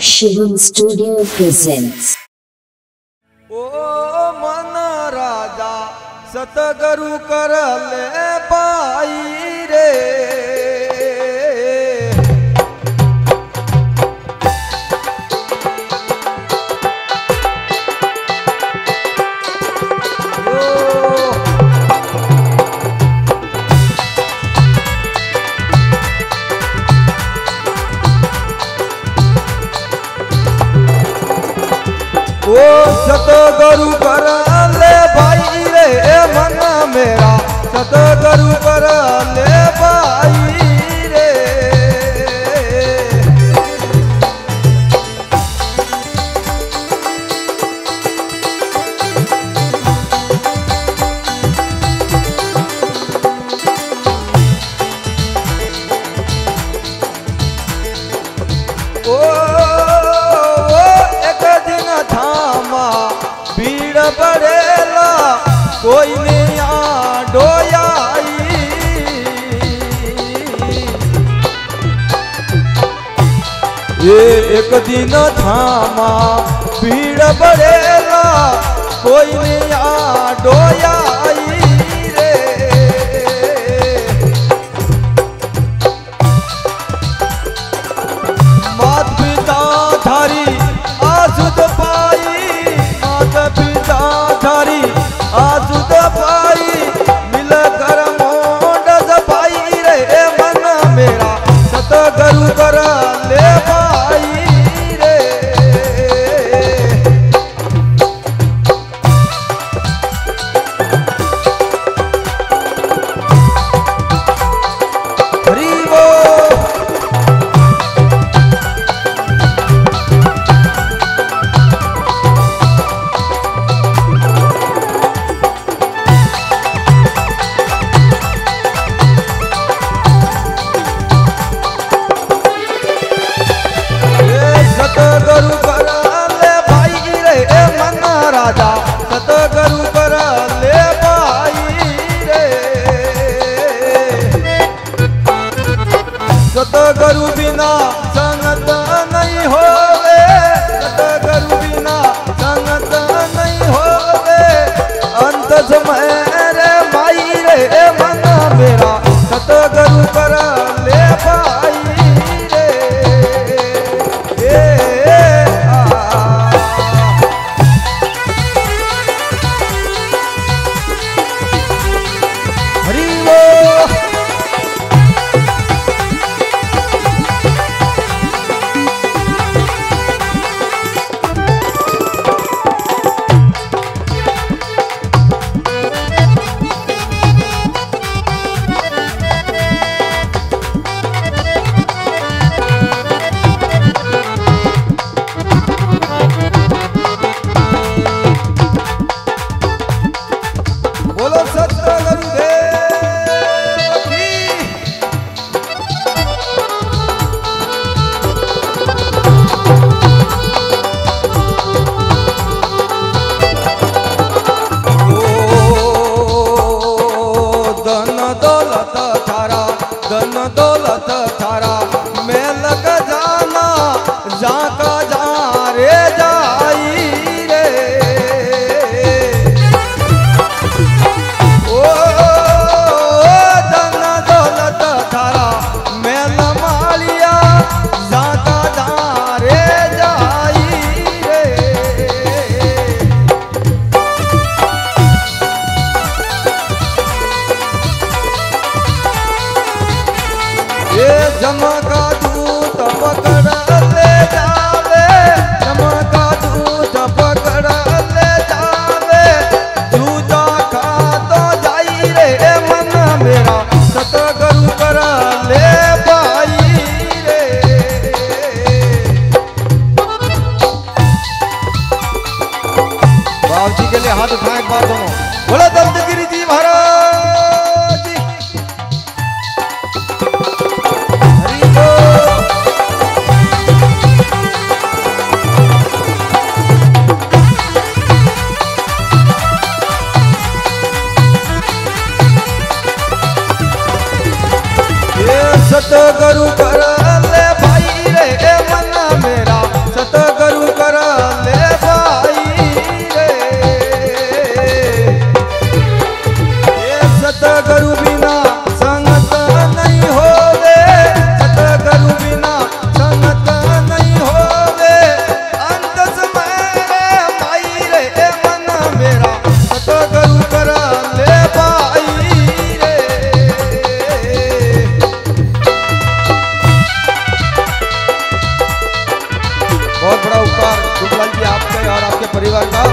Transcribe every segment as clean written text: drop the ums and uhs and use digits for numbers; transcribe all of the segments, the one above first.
Shivam Studio presents. ओ मन राजा सतगुरु कर ले पाई रे। ओ सतगुरु कर ले भाई रे मन मेरा सतगुरु कर ले भाई रे। भीड़ बढ़ेला कोई नहीं डोयाई। ये एक दिन थामा भीड़ बढ़ेला कोई नहीं डोयाई रे। मात पिता धारी आसुद पाई, पिता धारी आसुद पाई, मिल कर मोंड पाई रे मन मेरा सतगुरु कर ले पाई रे। हरि बोल। सतगुरु कर ले भाई रे मन राजा सतगुरु कर ले भाई रे। सतगुरु बिना संगत नहीं होवे, सतगुरु बिना संगत नहीं होवे। अंत समय रे माई रे मन मेरा सतगुरु कर ले भाई रे। बोलो सतगुरु देव की। ओ धन दौलत थारा, धन दौलत थारा मैं लग जाना जाका जा रे जाई रे। धन दौलत थारा मैं लमालिया जाता जा रे जाई रे। ये जमका दूत पकड़ ले जावे, जमका दूत पकड़ ले जावे। जूता खा तो जाई रे मन मेरा सतगुरु कर ले भाई रे। बाबू जी के लिए हाथ उठाएं एक बार दोनों। बोलो दत्तगिरी जी महाराज जी। हरि बोल। सतगुरु कर ले भाई रे मन मेरा परिवार का।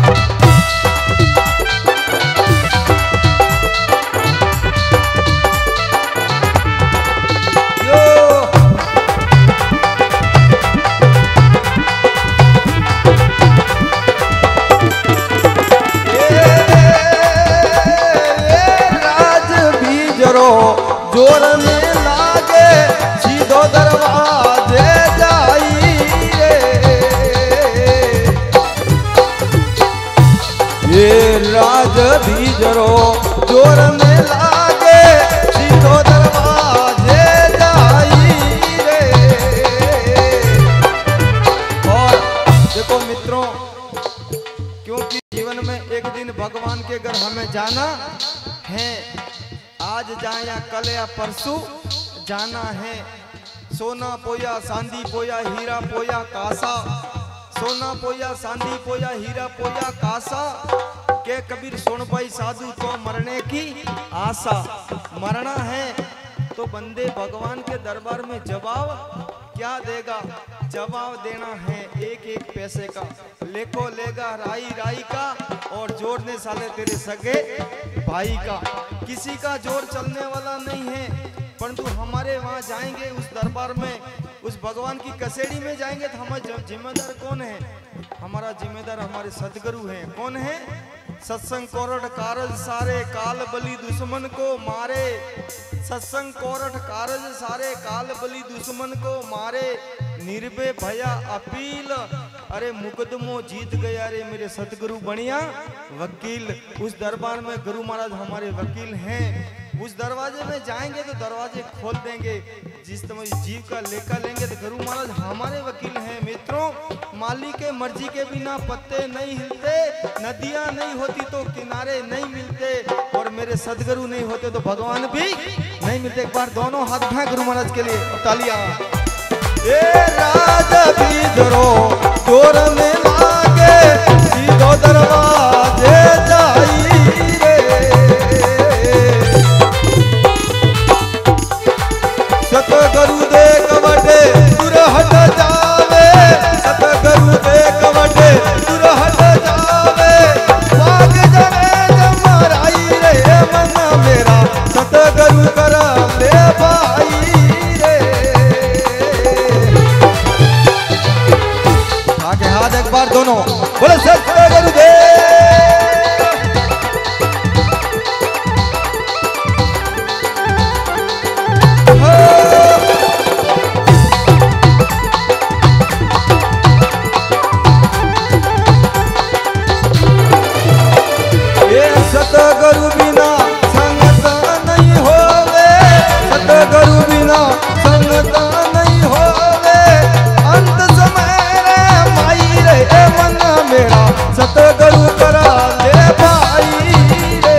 जोर में लागे सीधो दरवाजे जाई रे, ये राज भीजरो जोर में लागे सीधो दरवाजे जाई रे। और देखो मित्रों, क्योंकि जीवन में एक दिन भगवान के घर हमें जाना है, आज जाए या कल या परसों जाना है। सोना पोया चांदी पोया हीरा पोया कासा, सोना पोया चांदी पोया हीरा पोया कासा, के कबीर सुन पाई साधु तो मरने की आशा। मरना है तो बंदे भगवान के दरबार में जवाब क्या देगा? जवाब देना है एक एक पैसे का, लेको लेगा राई राई का, और जोड़ने साले तेरे सगे भाई का। किसी का जोर चलने वाला नहीं है, परंतु हमारे वहाँ जाएंगे उस दरबार में, उस भगवान की कसेड़ी में जाएंगे तो हमारा जिम्मेदार कौन है? हमारा जिम्मेदार हमारे सदगुरु हैं। कौन है? सत्संग कोरठ कारज सारे काल बलि दुश्मन को मारे, सत्संग कोरठ कारज सारे काल बलि दुश्मन को मारे, निर्भय भया अपील, अरे मुकदमो जीत गया रे मेरे सतगुरु बनिया वकील। उस दरबार में गुरु महाराज हमारे वकील हैं। उस दरवाजे में जाएंगे तो दरवाजे खोल देंगे, जिस समय जीव का लेखा लेंगे तो गुरु महाराज हमारे वकील हैं। मित्रों, मालिक के मर्जी के बिना पत्ते नहीं हिलते, नदियां नहीं होती तो किनारे नहीं मिलते, और मेरे सदगुरु नहीं होते तो भगवान भी नहीं मिलते। एक बार दोनों हाथ उठाएं गुरु महाराज के लिए, तालियां। ए राज भीजरो जोर में लागे सीधो दरवाजे जाई रे, सतगुरु देख वटे दूर हट जावे, सतगुरु देख वटे दूर हट जावे, भाग जने जमराई रे मन मेरा, सतगुरु कर ले भाई रे। आगे हाथ एक बार दोनों बोले सतगुरु देव। सतगुरु बिना संगता नहीं होवे, सतगुरु बिना संगता नहीं होवे, अंत समय रे माई रे मन मेरा, सतगुरु करा ले भाई रे।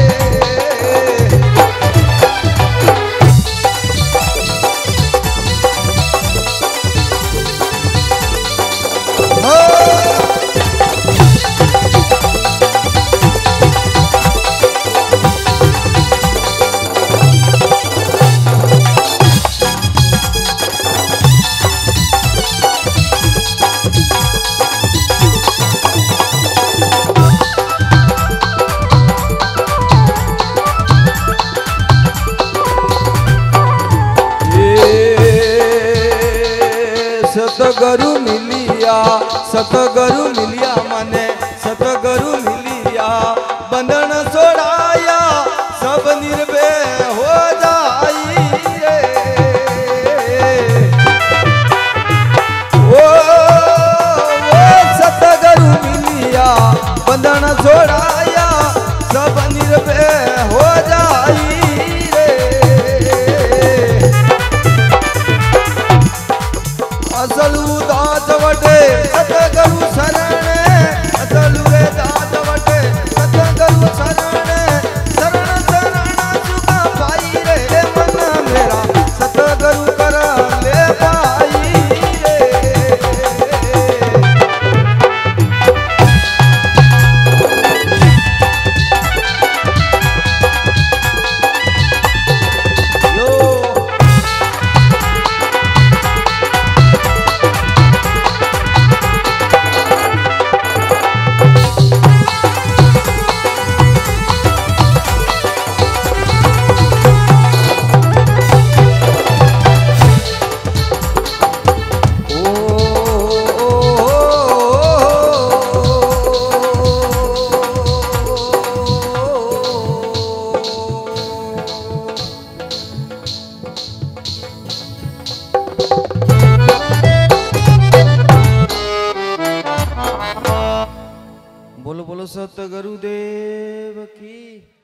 सतगुरु मिलिया, सतगुरु मिलिया मने, सतगुरु मिलिया, बंधन छोड़ाया सब निर्भय हो जाई रे। ओ सतगुरु मिलिया, बंधन छोड़ाया सब निर्भय हो जाई रे। असलू दास वटे सतगुरु शरण, असलू दास वटे सतगुरु शरण, शरण शरण सुखा पाई रे मन मेरा, सतगुरु कर ले पाई रे। बोलो बोलो सत गुरुदेव की।